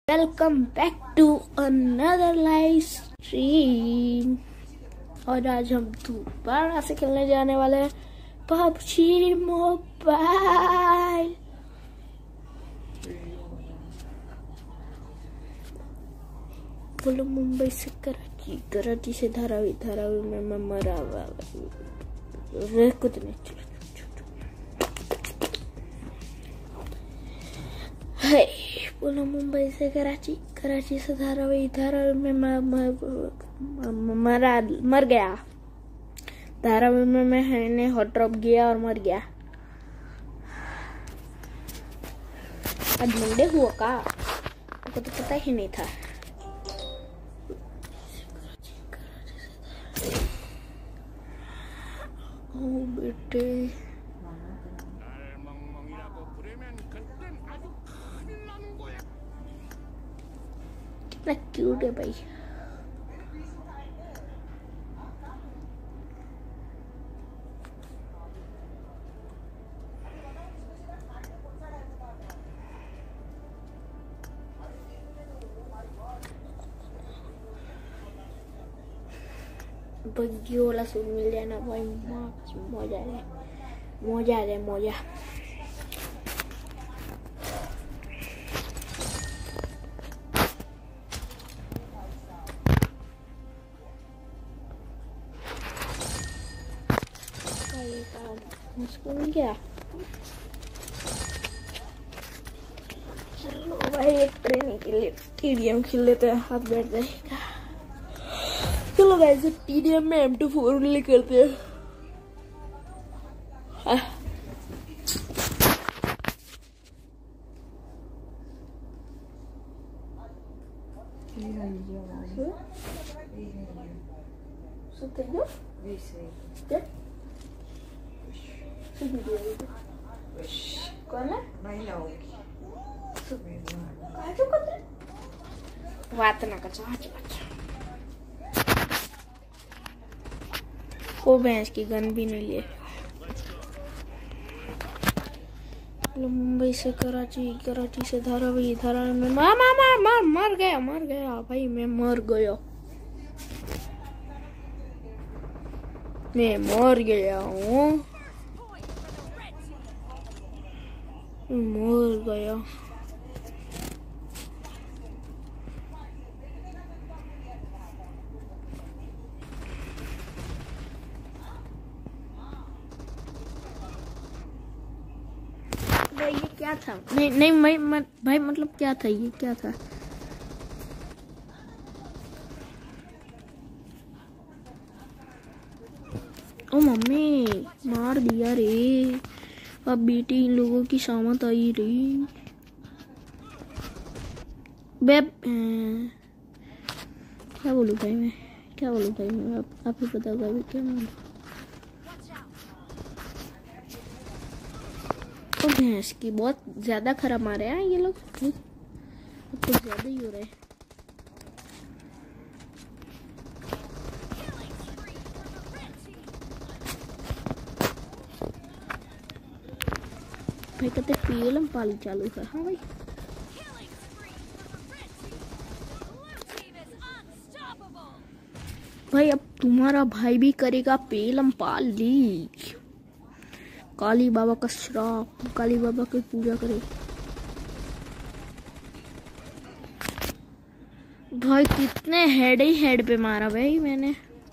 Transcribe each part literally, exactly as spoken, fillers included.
Welcome back to another live stream. और आज हम दोबारा से खेलने जाने वाले हैं पबजी मोबाइल। बोलो मुंबई से कराची, कराची से धारावी, धारावी में मैं मरा हुआ कुछ नहीं। चलो है बोलो मुंबई से कराची, कराची से धारावी, धारावी में मैं मरा मर गया। धारावी में मैंने हॉट ड्रॉप किया और मर गया। आज मंडे हुआ का मुझको तो पता ही नहीं था। ओ बेटे कितना क्यूट है भाई। बग्गी वाला सूट मिल जाए ना भाई, मजा है मजा है मजा। मुझको मिल गया। चलो भाई एक ट्रेनिंग के लिए टीडीएम खेल लेते हैं, हाथ बैठ जाएगा। चलो गाइस टीडीएम में एम टू फोर ले करते हैं। कौन है? बात ना कर। वो भैंस की गन भी नहीं लिए। मुंबई से कराची, कराची से धारावी, धारावी में मार मार मार मार मर गया मर गया भाई, मैं मर गया मैं मर गया हूँ मर गया। भाई ये क्या था? नहीं नहीं भाई मत, भाई मतलब क्या था ये, क्या था? ओ मम्मी मार दिया रे। अब बेटी इन लोगों की शामत आई रे। बेब क्या बोलूं भाई मैं, क्या बोलूं भाई मैं, आप, आप ही पता होगा अभी क्या बोलूं। तो भैंस की बहुत ज्यादा खराब मारे हैं ये लोग, कुछ ज्यादा ही हो रहा है। भाई कहते पीएलएम पाली चालू है। हाँ भाई भाई अब तुम्हारा भाई भी करेगा पीएलएम पाली। काली बाबा का श्राप, काली बाबा की पूजा करे। भाई कितने हेड ही हेड पे मारा भाई मैंने।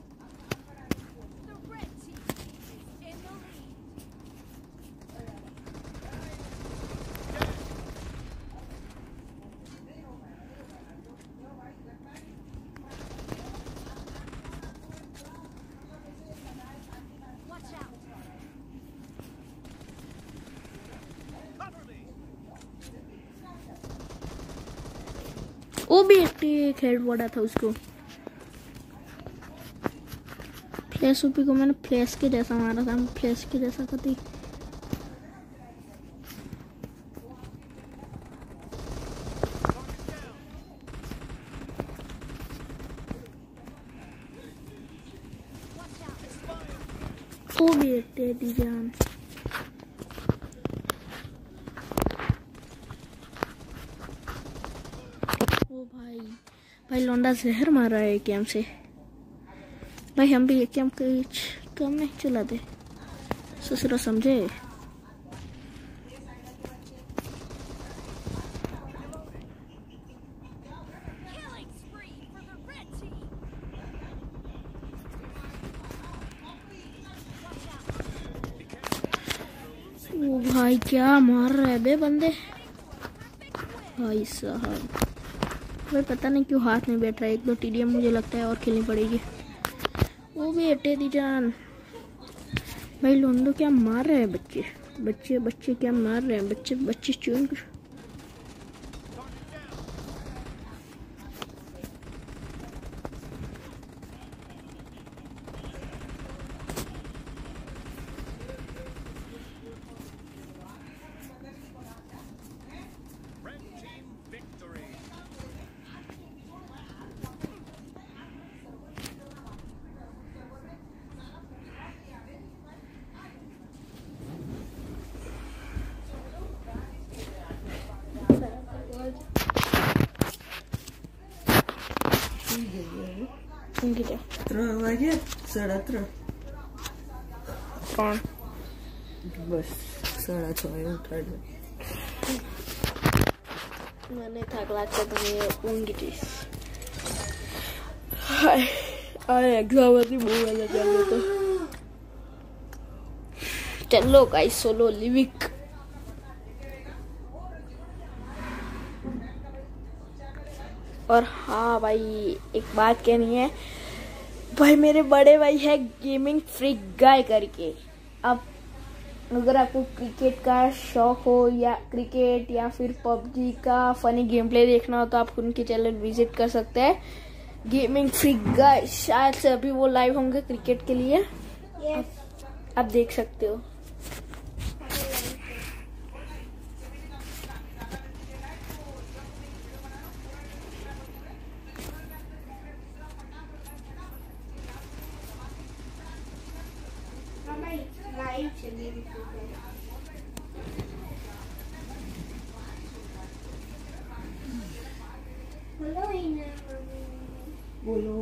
वो भी एक हेड पड़ा था उसको। फ्लैश ओपी को मैंने फ्लैश के जैसा मारा था, फ्लैश के जैसा कती। वो भी एक टेडी जान। ओ भाई भाई लौंडा जहर मार रहा है कैम से। भाई हम भी कैम कुछ कम नहीं चलाते, ससुरा समझे। ओ भाई क्या मार रहा है बे बंदे भाई साहब। भाई पता नहीं क्यों हाथ में बैठ रहा है। एक दो टीडीएम मुझे लगता है और खेलनी पड़ेगी। वो भी अटे दी जान। भाई लोंडो क्या मार रहे हैं बच्चे बच्चे बच्चे क्या मार रहे हैं बच्चे बच्चे चून। कौन बस साढ़ा छः उठा दो। मैंने थक लागता तुम्हें ऊँगी चीज। हाय अरे एग्जाम आती मुँह वाला चलो तो चलो गाइस सोलो लिविक। और हाँ भाई एक बात कहनी है भाई, मेरे बड़े भाई है गेमिंग फ्रीक गाय करके। अब अगर आपको क्रिकेट का शौक हो या क्रिकेट या फिर पबजी का फनी गेम प्ले देखना हो तो आप उनके चैनल विजिट कर सकते हैं, गेमिंग फ्रीक गाय। शायद से अभी वो लाइव होंगे क्रिकेट के लिए। yes. आप, आप देख सकते हो। बोलो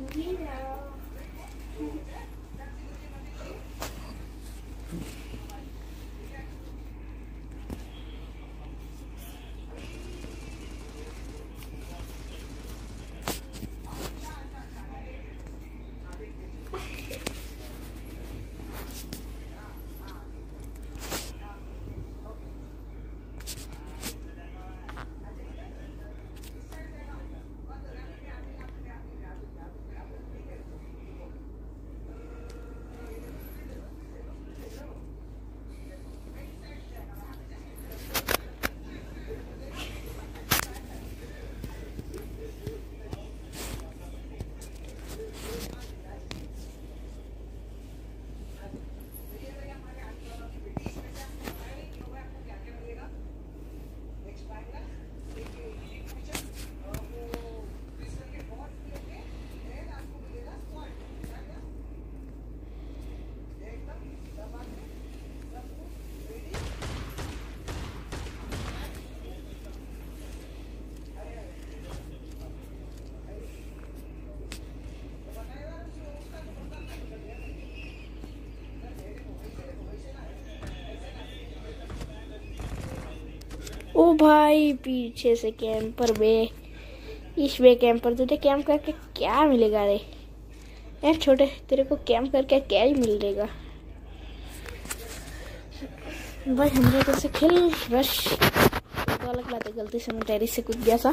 ओ भाई पीछे से कैंपर बे, इस वे कैंपर तुझे कैंप करके क्या मिलेगा रे यार छोटे, तेरे को कैंप करके क्या ही मिलेगा भाई। हमारे घर से खेल रश तो अलग बात है, गलती से मैं टेरिस से कूद गया था।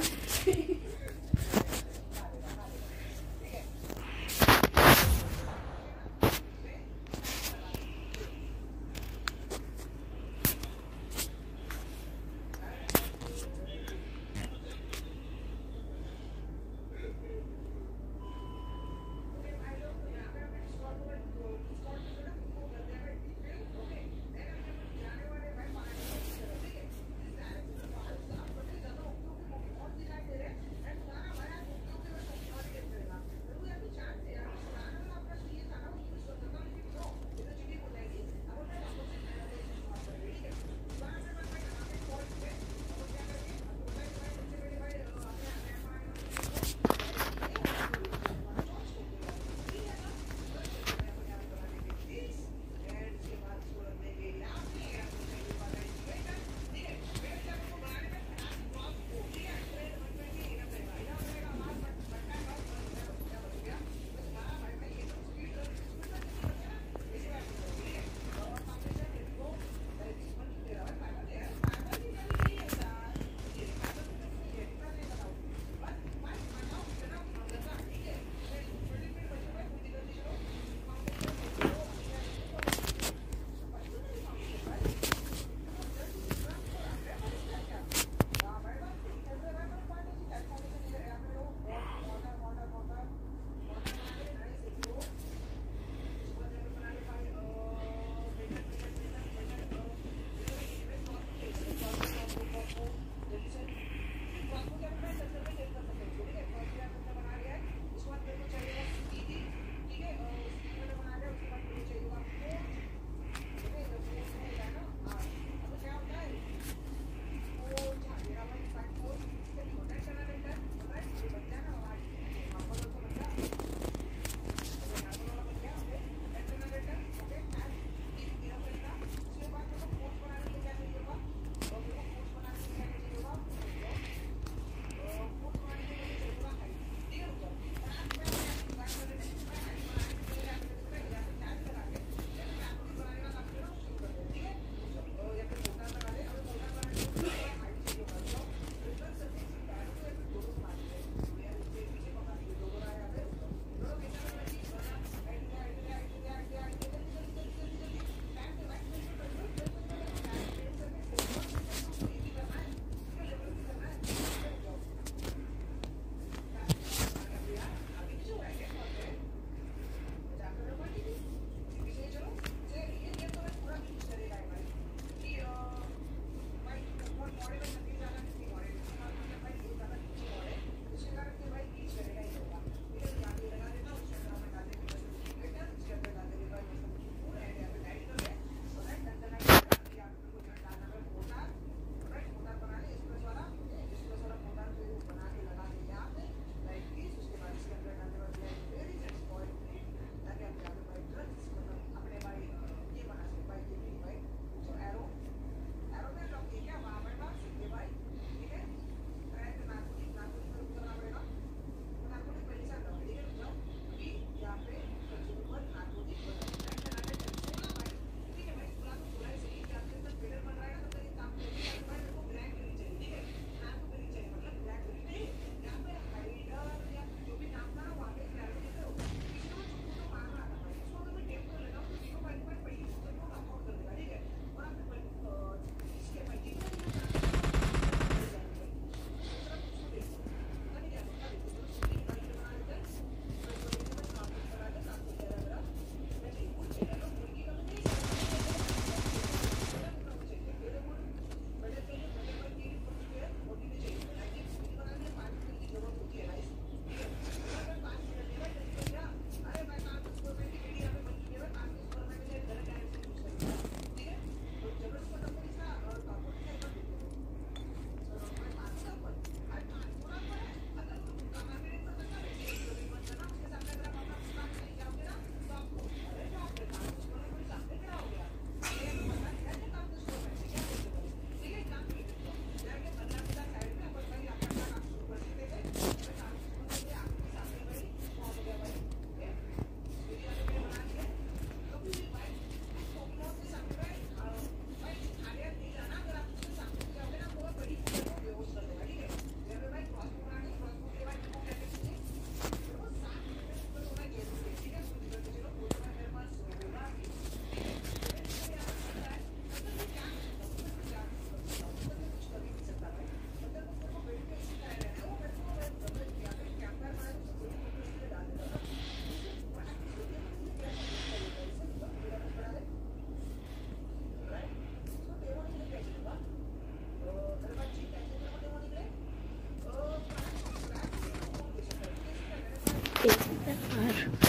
यार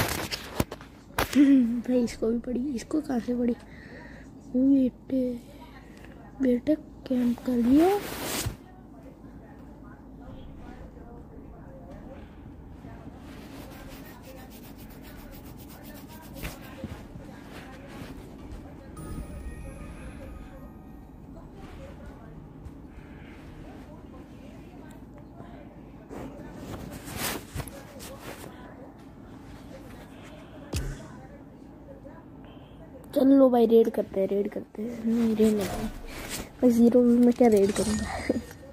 भाई इसको भी पड़ी, इसको कहाँ से पड़ी? बेटे बेटे कैंप कर लिया। चलो भाई रेड करते हैं, रेड करते हैं। नहीं रेड नहीं भाई, जीरो में क्या रेड करूँगा।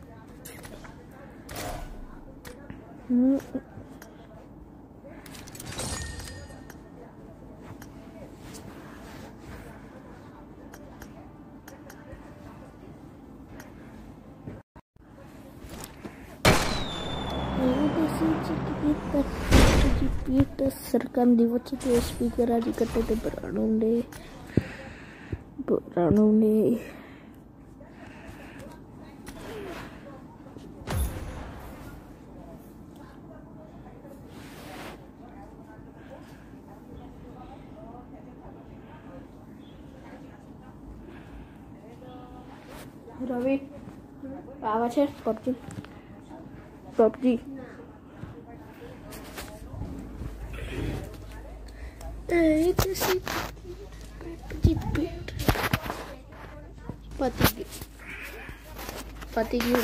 सरकार दिवस स्पीकर आज कट्टे बराणुंडे बराणुंडे रवि आवा छे पबजी पबजी पति पति की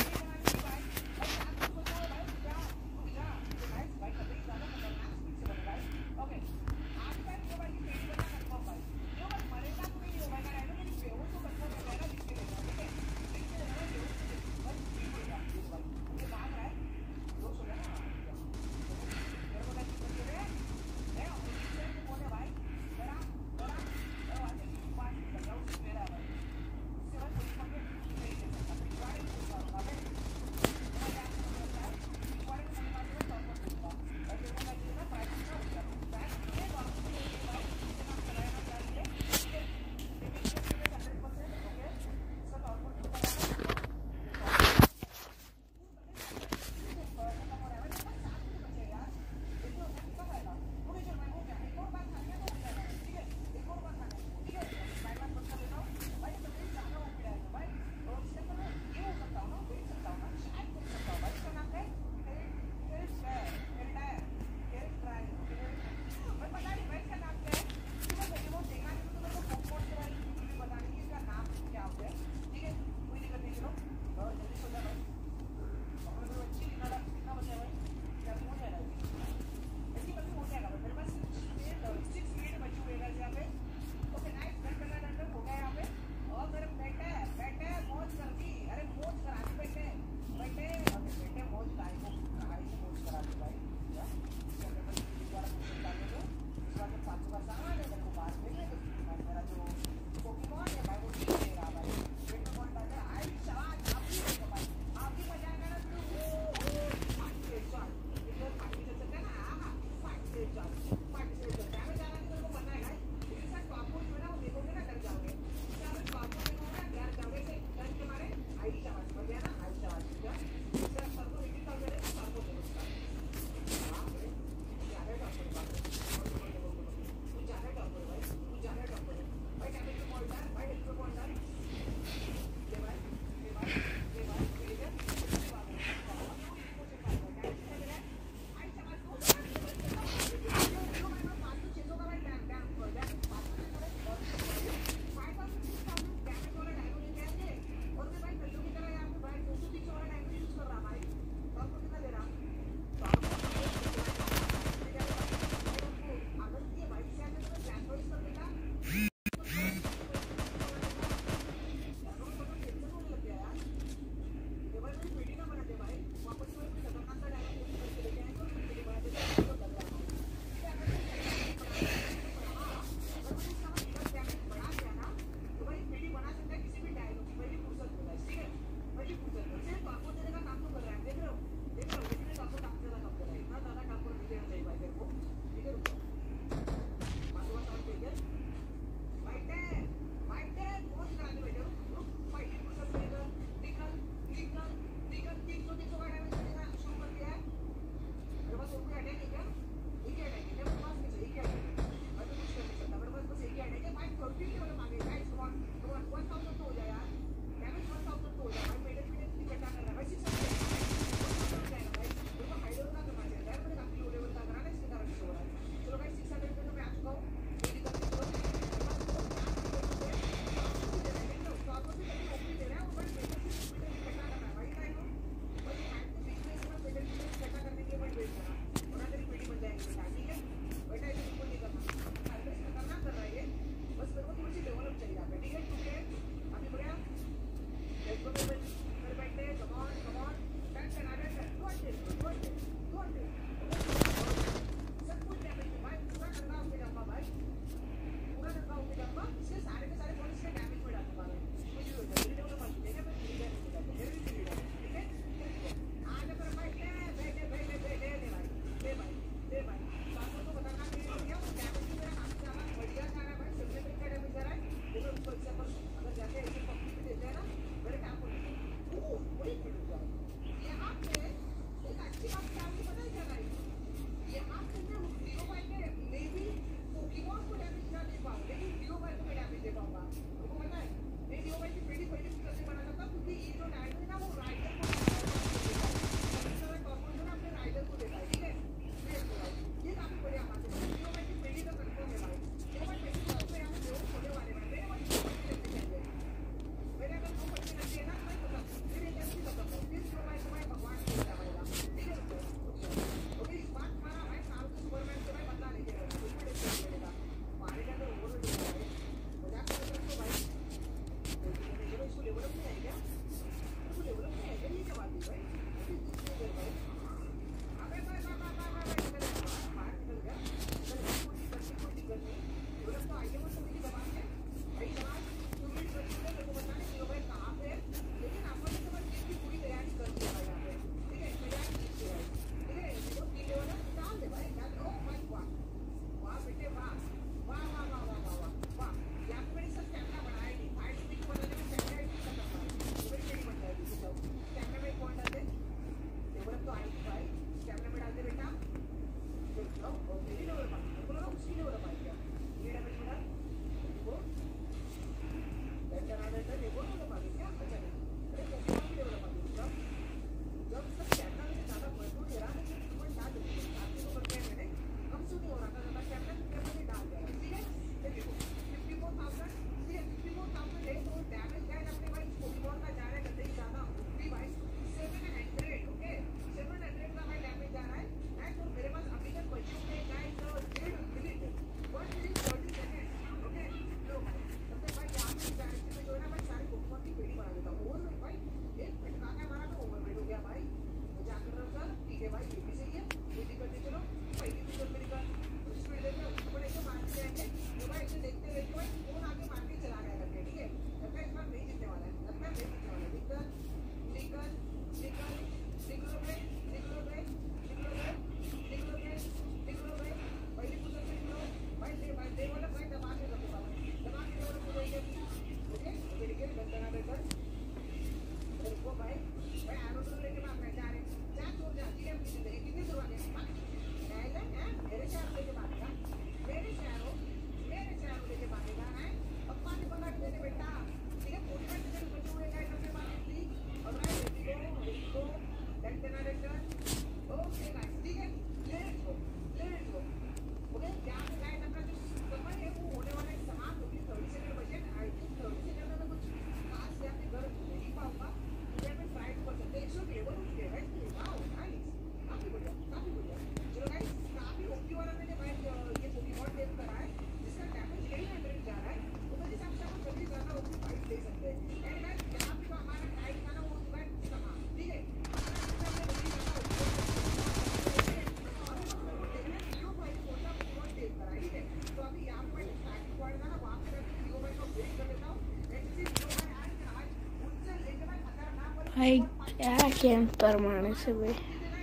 भाई क्या कैंपर मारने से भाई।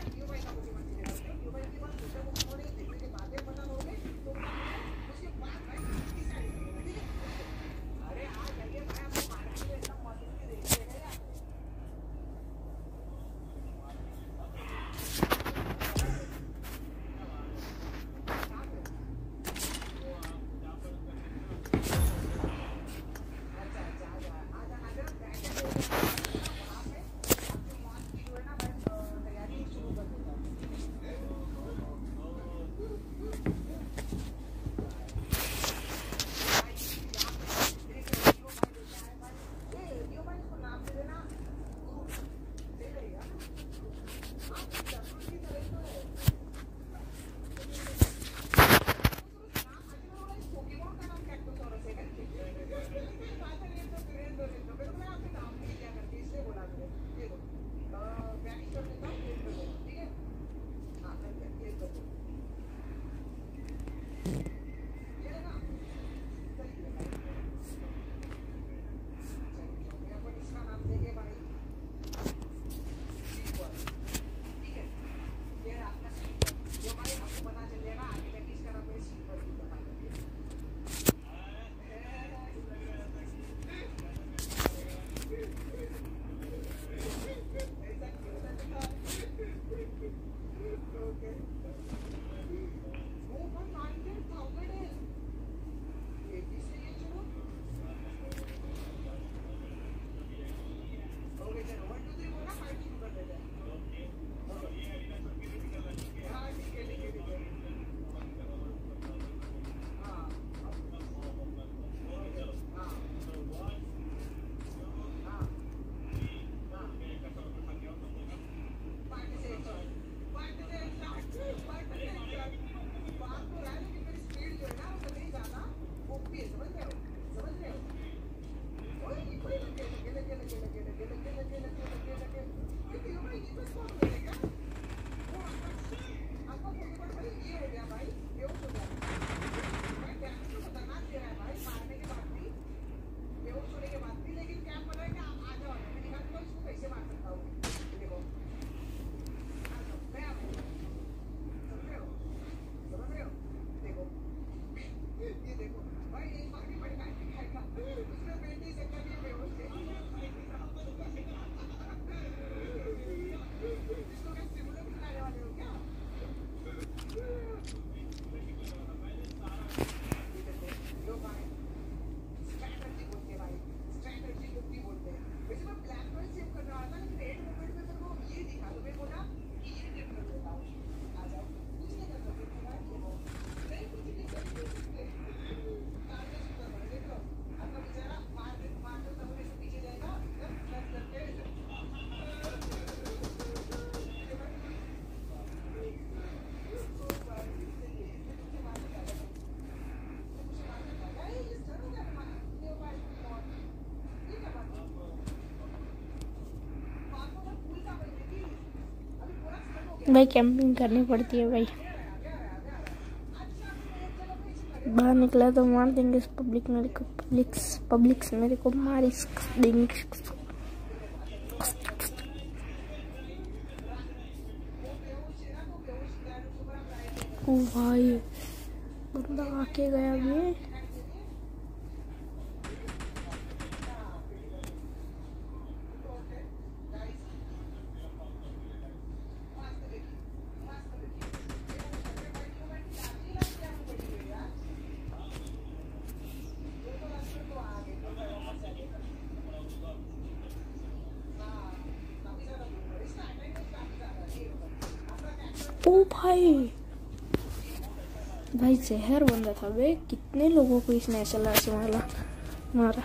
भाई कैंपिंग करनी पड़ती है भाई। बाहर निकला तो मार देंगे इस पब्लिक मेरे को पब्लिक्स पब्लिक्स मेरे को मारी देंगे। ओ भाई बंदा आके गया ये। ओ भाई भाई जहर बंदा था बे। कितने लोगों को इसने ऐसा लाश मारा मारा।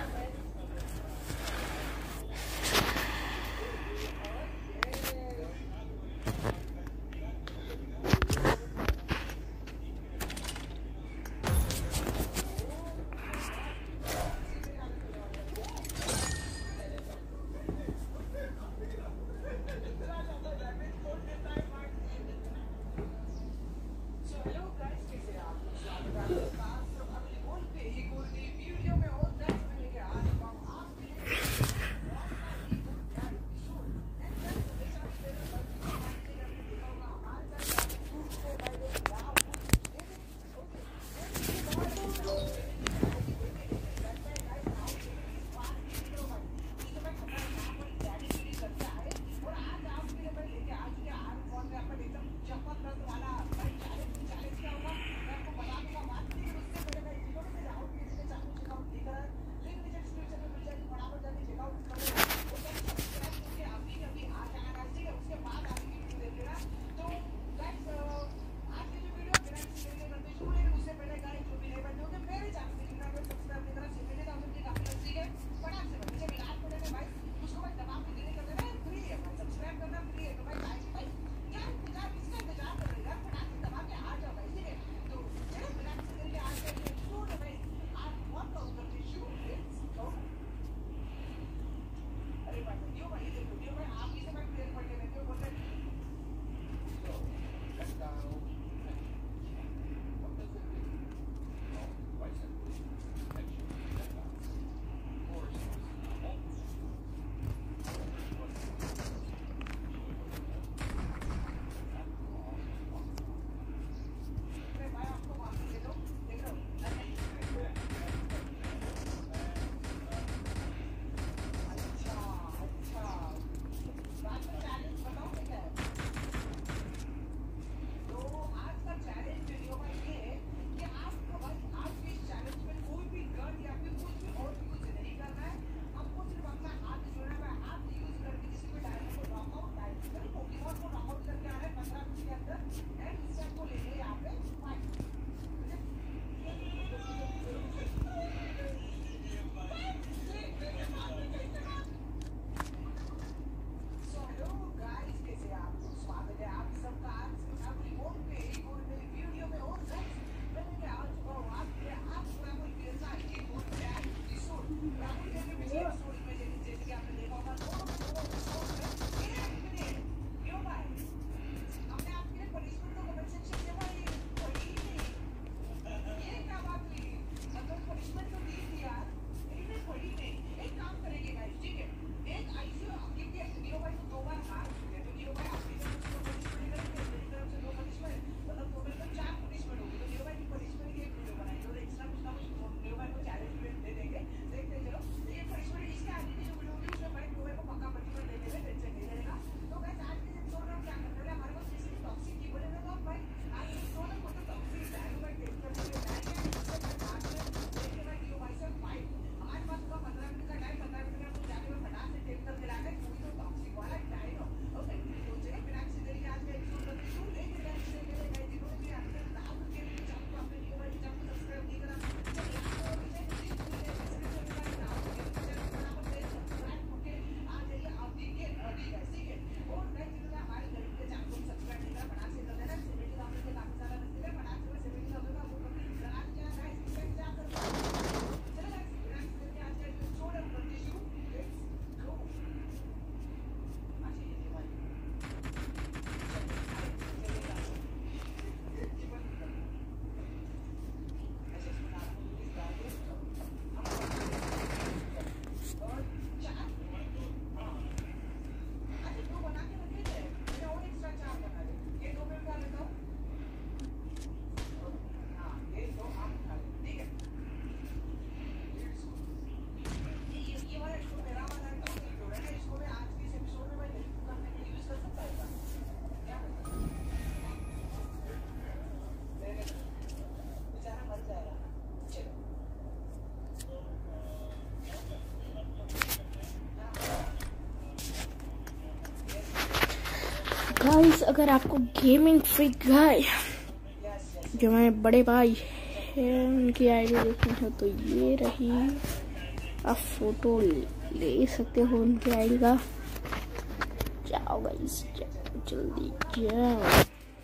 गाइस अगर आपको गेमिंग फ्रीक गाय जो मेरे बड़े भाई है उनकी आईडी देखनी हो तो ये रही, आप फोटो ले सकते हो उनकी आईडी का। जाओ गाइस जाओ जल्दी जाओ।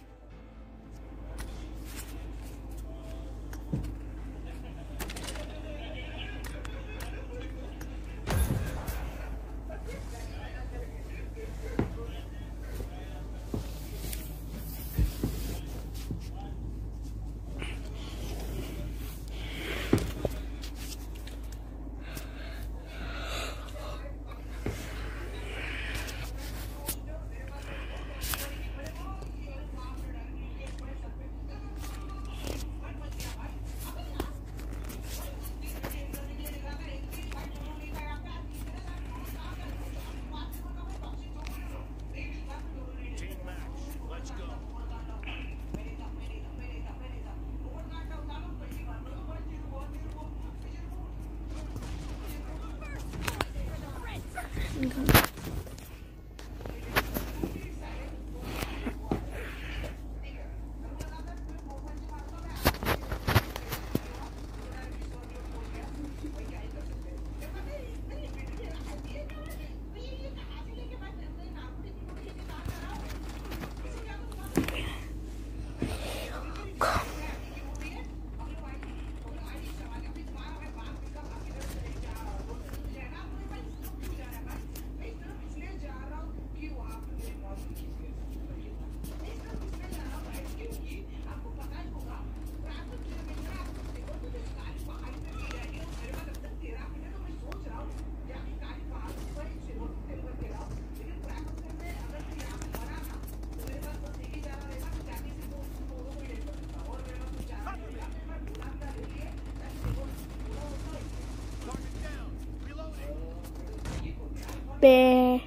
पे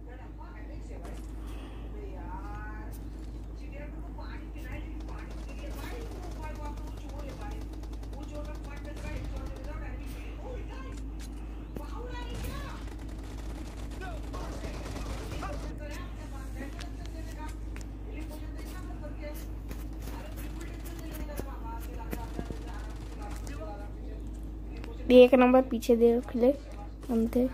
एक नंबर पीछे दे खिले हम थे।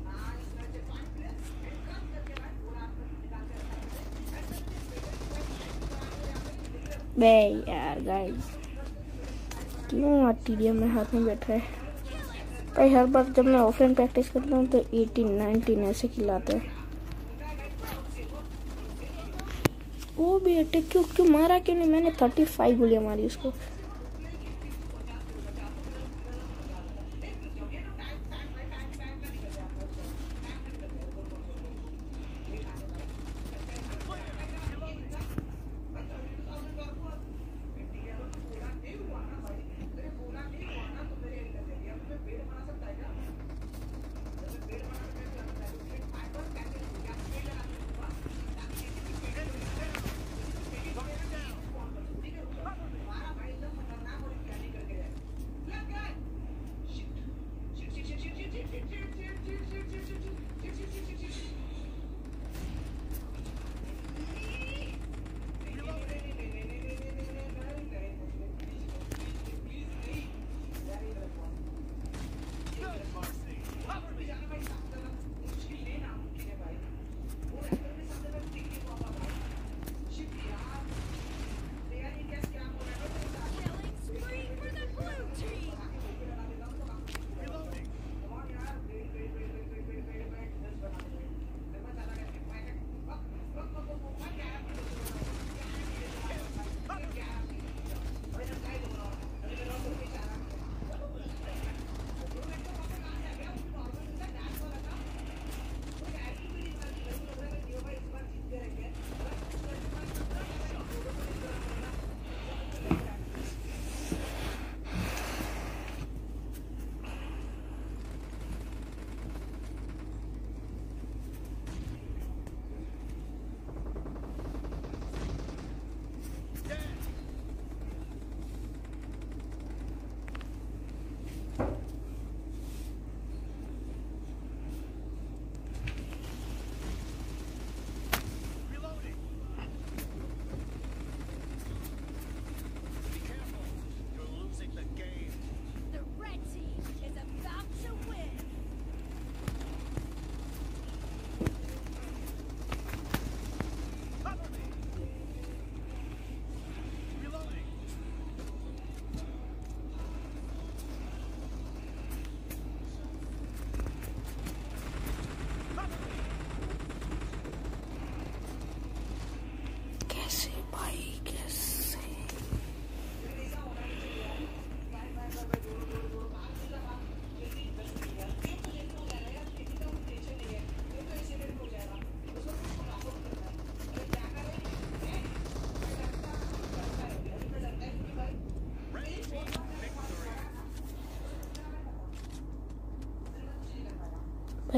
बे यार गाइस क्यों आर्टिडियम में हाथ में बैठा है भाई। हर बार जब मैं ऑफलाइन प्रैक्टिस करता हूँ तो एटीन नाइनटीन ऐसे खिलाते हैं। वो भी अटैक क्यों क्यों मारा क्यों नहीं? मैंने थर्टी फाइव गोलियां मारी उसको।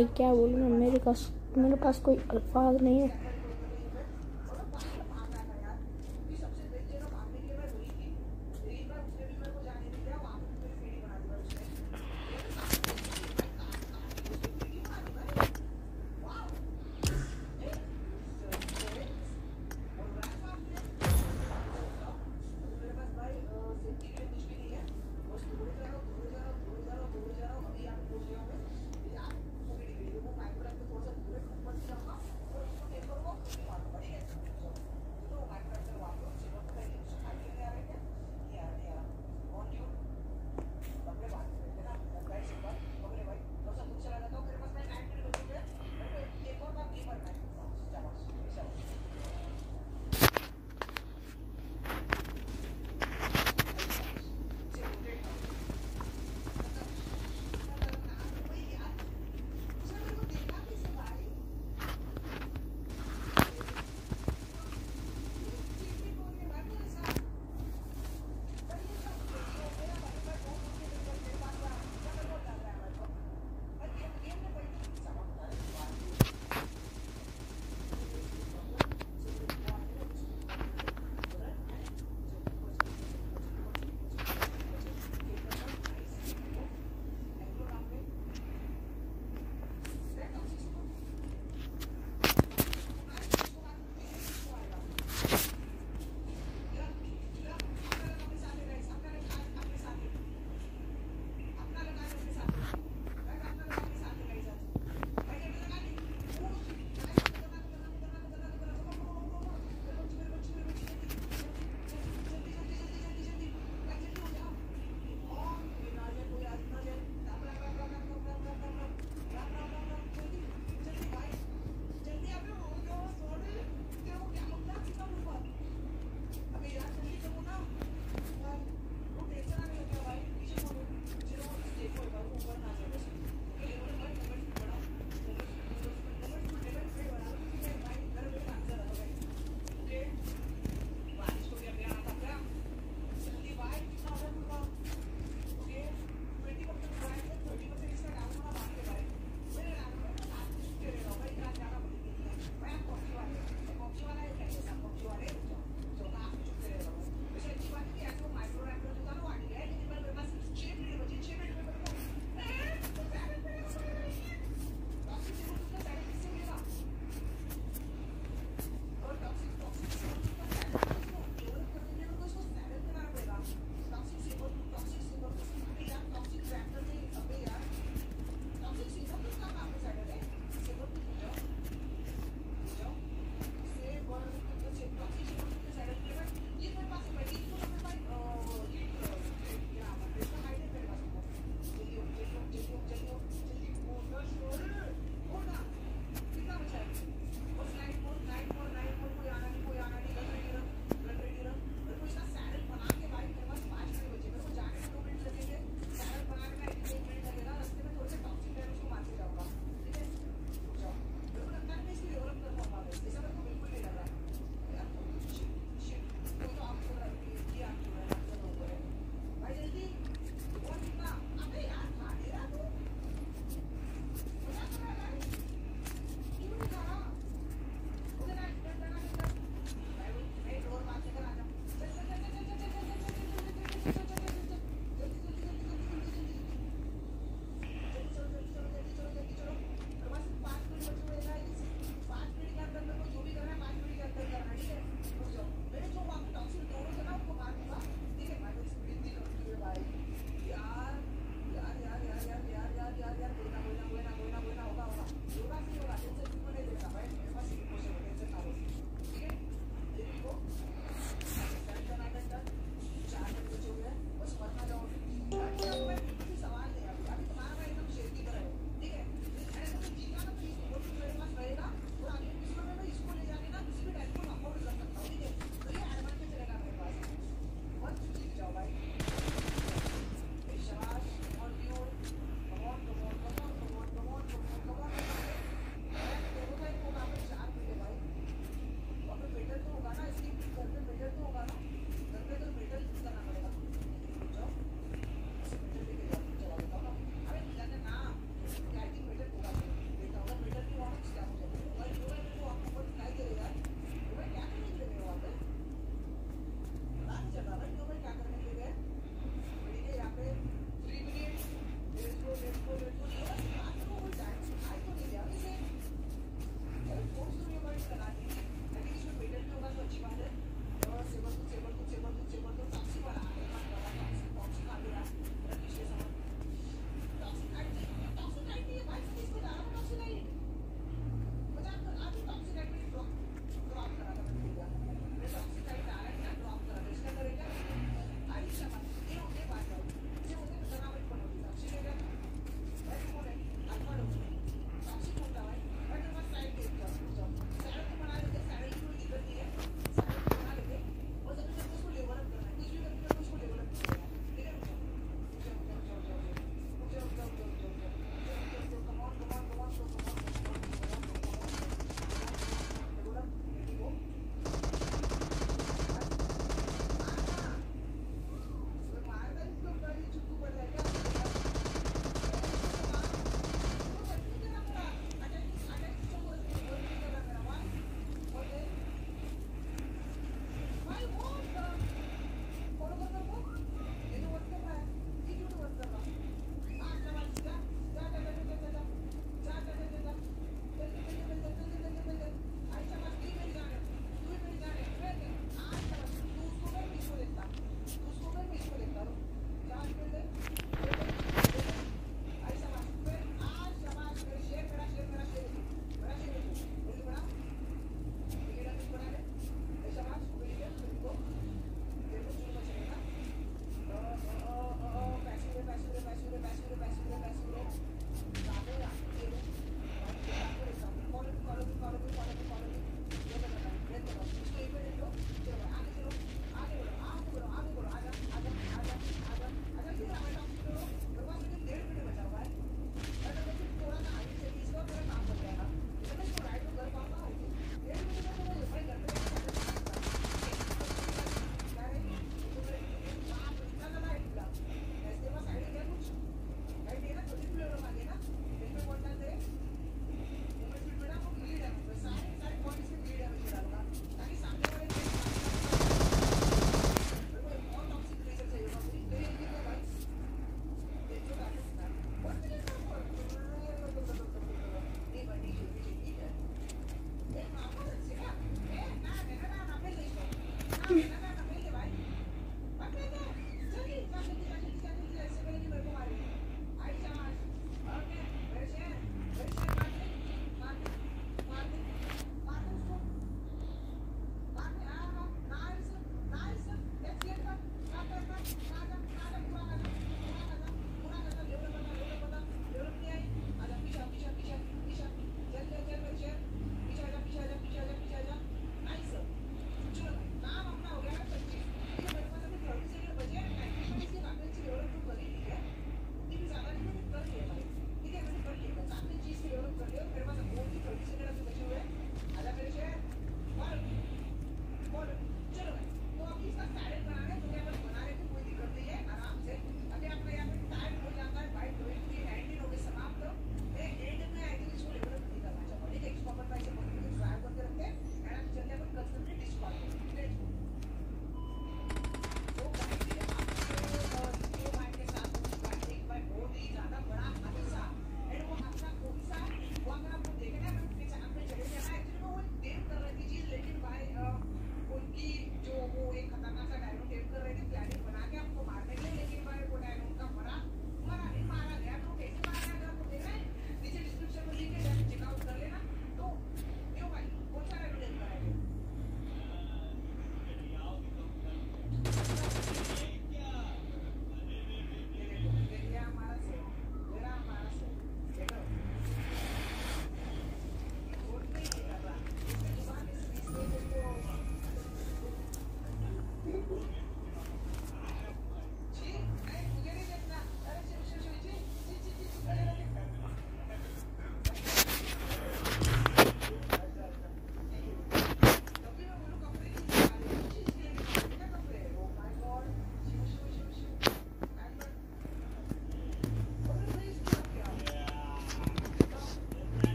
भाई क्या बोलूँ मैं, मेरे पास मेरे पास कोई अल्फाज नहीं है।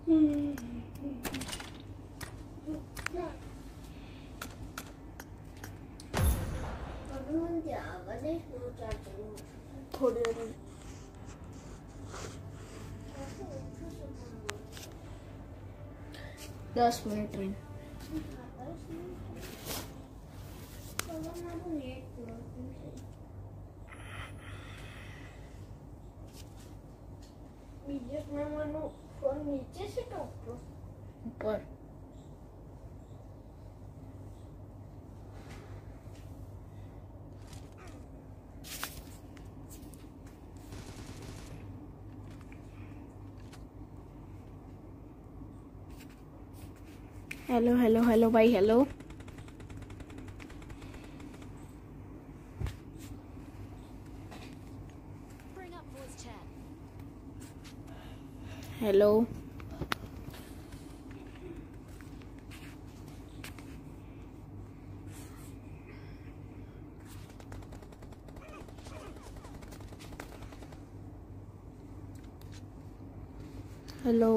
थोड़ी देर दस मिनट रही फोन नीचे से ऊपर ऊपर हेलो हेलो हेलो भाई hello hello hello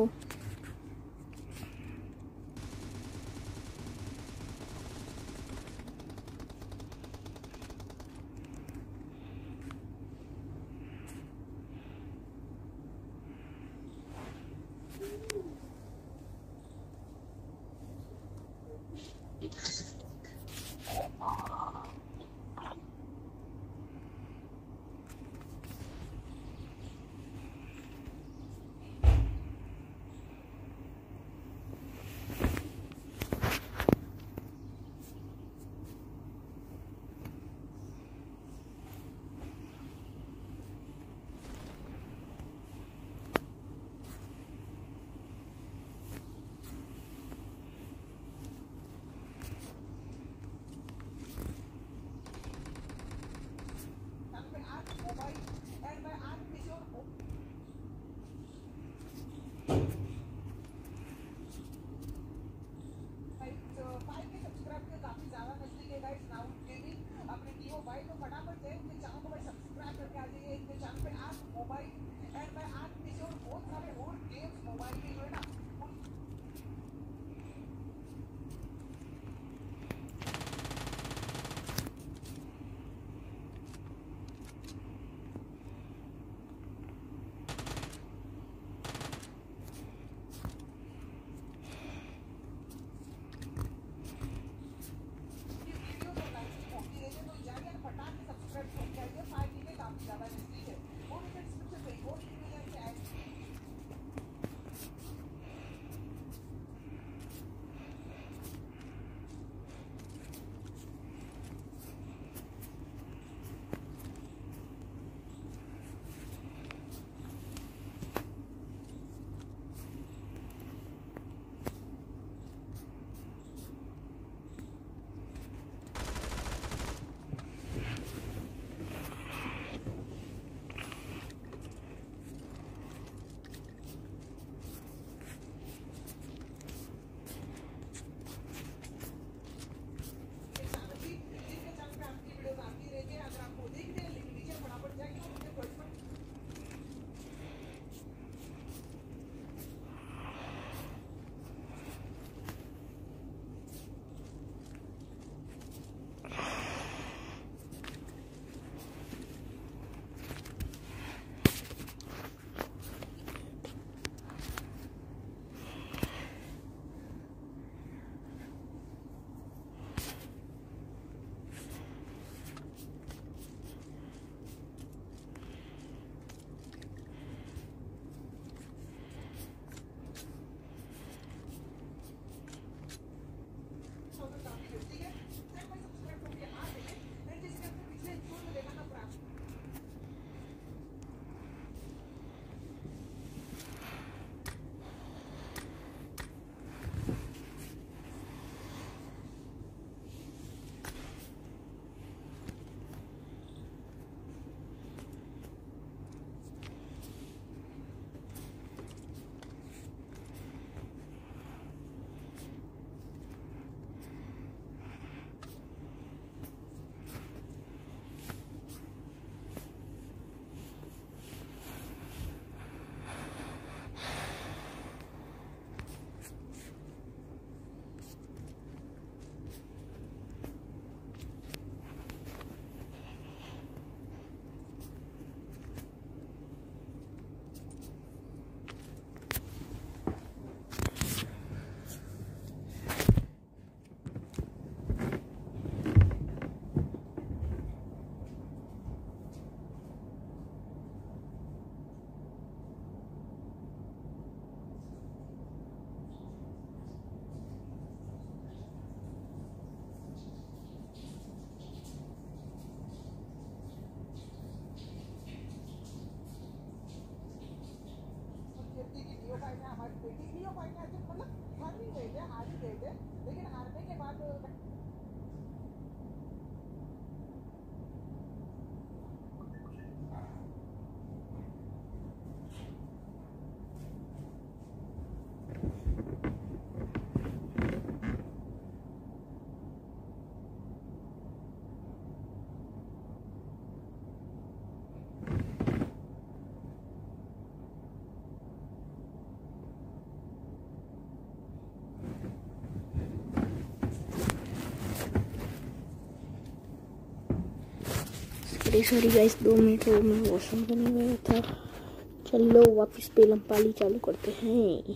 sorry sorry guys, दो मिनट वो मैं वॉशरूम करने गया था। चलो वापस पेलम पाली चालू करते हैं।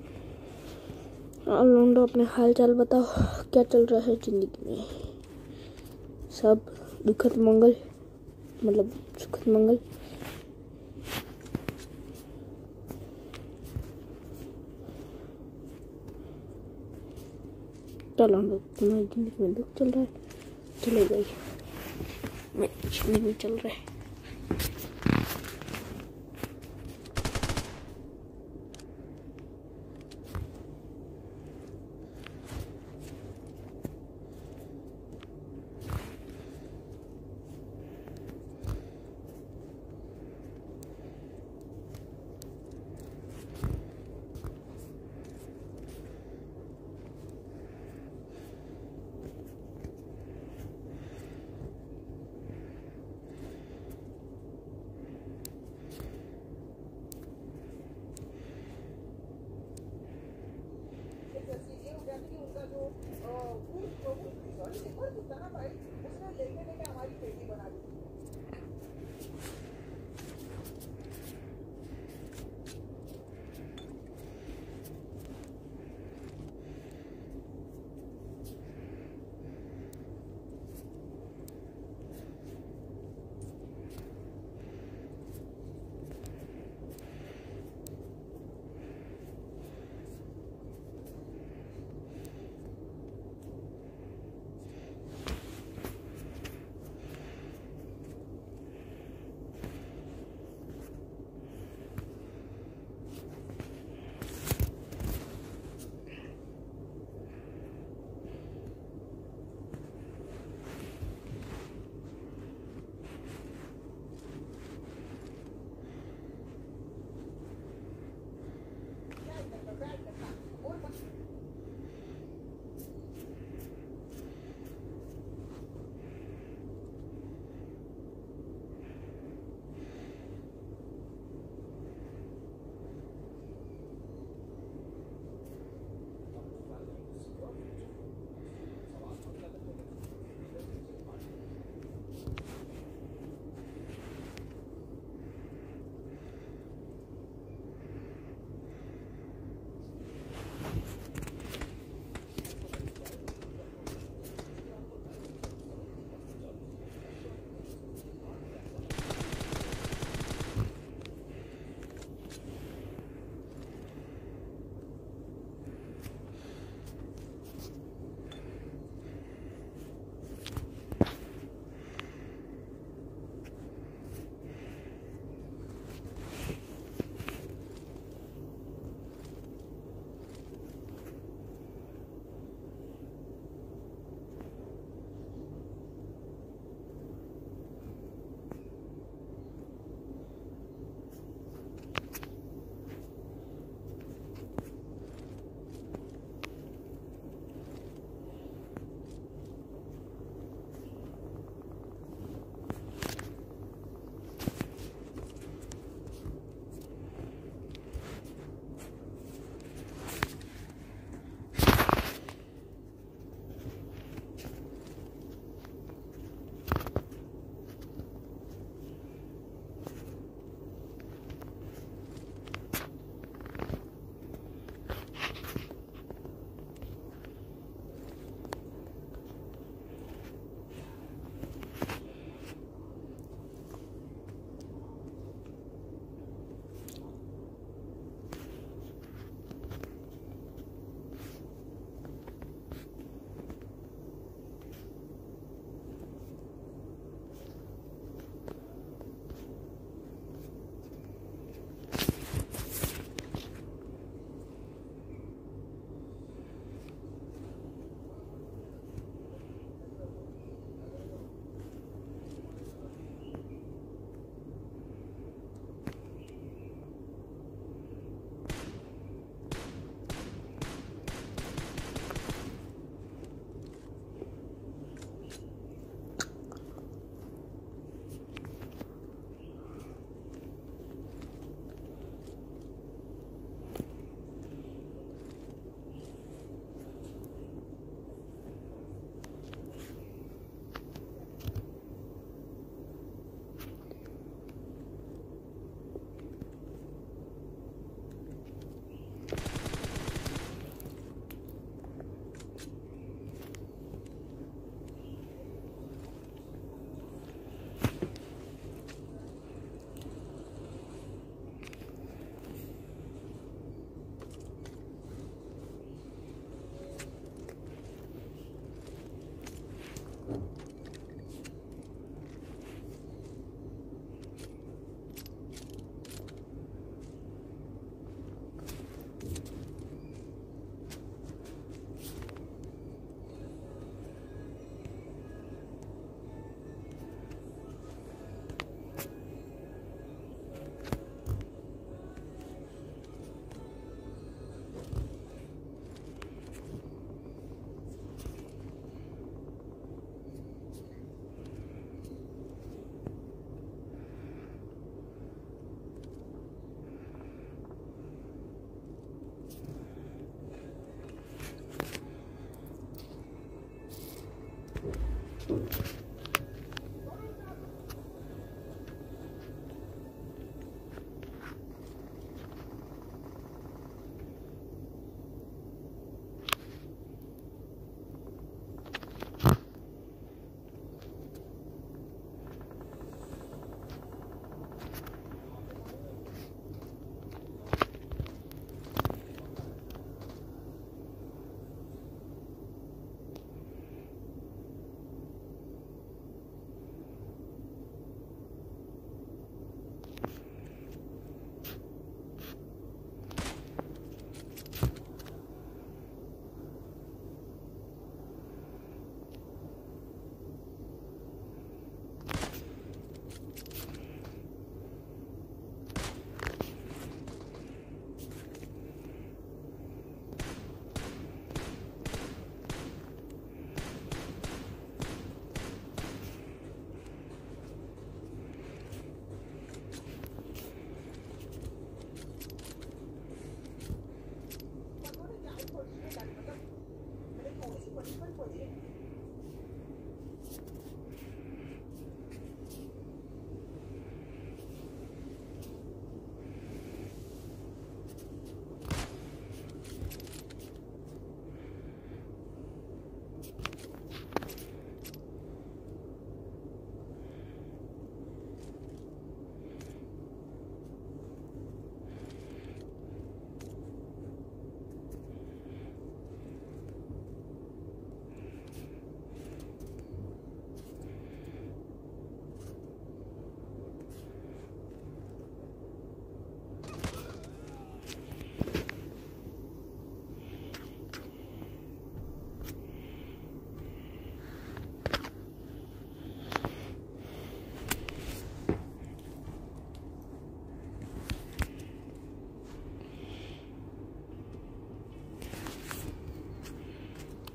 और लोंडो अपने हाल चाल बताओ, क्या चल रहा है जिंदगी में? सब दुखद मंगल, मतलब सुखद मंगल। क्या लोंडो, तुम्हारी जिंदगी में दुख चल रहा है? चले गई, मेरी जिंदगी में चल रहा है।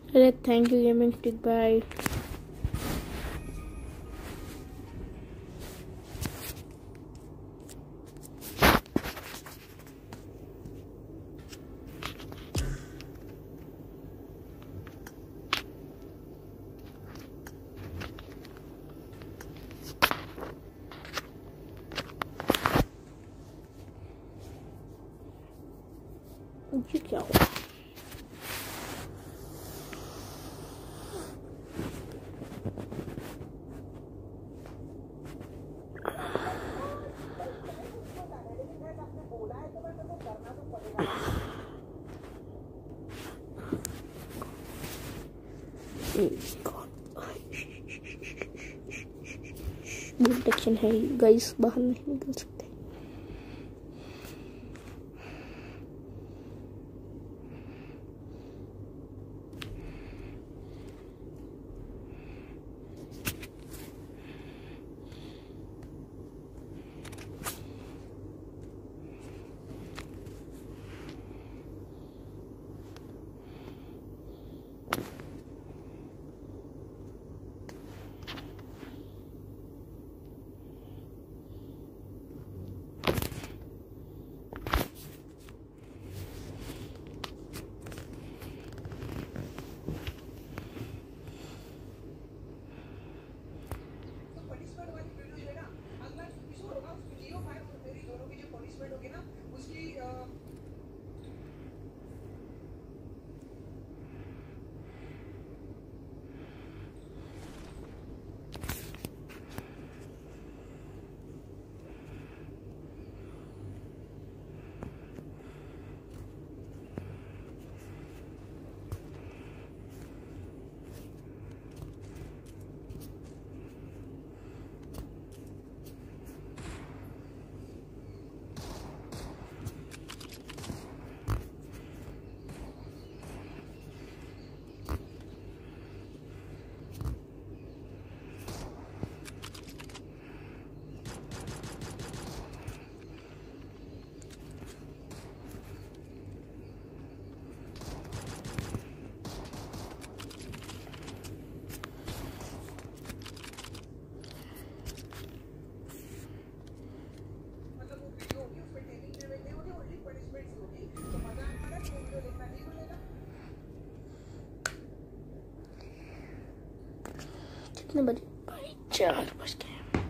अरे थैंक यू गेमिंग स्टिक भाई। ये क्या हुआ? डिटेक्शन है गाइस, बाहर नहीं निकल सकते। कितने बजे? भाई चार बज गए।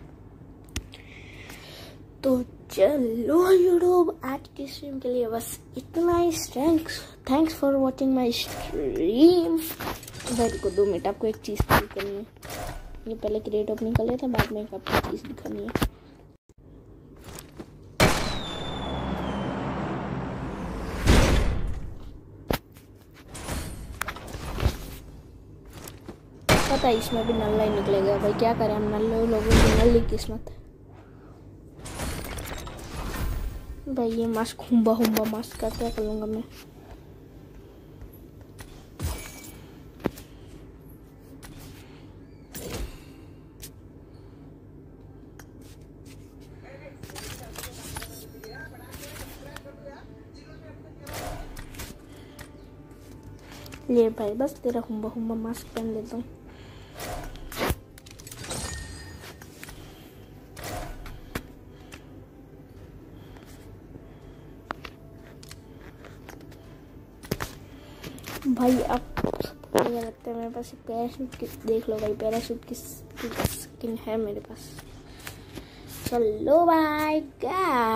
तो चलो यूट्यूब आज की स्ट्रीम के लिए बस इतना ही। Thanks thanks for watching my stream. भाई को दो मिनट, आपको एक चीज़ करनी है। ये पहले क्रिएट ओपनिंग कर लेते हैं, बाद में एक आपको चीज़ दिखानी है। पता है इसमें भी नल्ला ही निकलेगा भाई, क्या करें हम, नल्ले लोगों की नल्ली किस्मत है भाई। ये मास्क हुम्बा हुम्बा मास्क का क्या करूँगा मैं। ले भाई बस तेरा हुम्बा हुम्बा मास्क पहन लेता हूँ। भाई अब मुझे लगता है मेरे पास एक पैराशूट की, देख लो भाई पैराशूट की स्किन है मेरे पास। चलो भाई।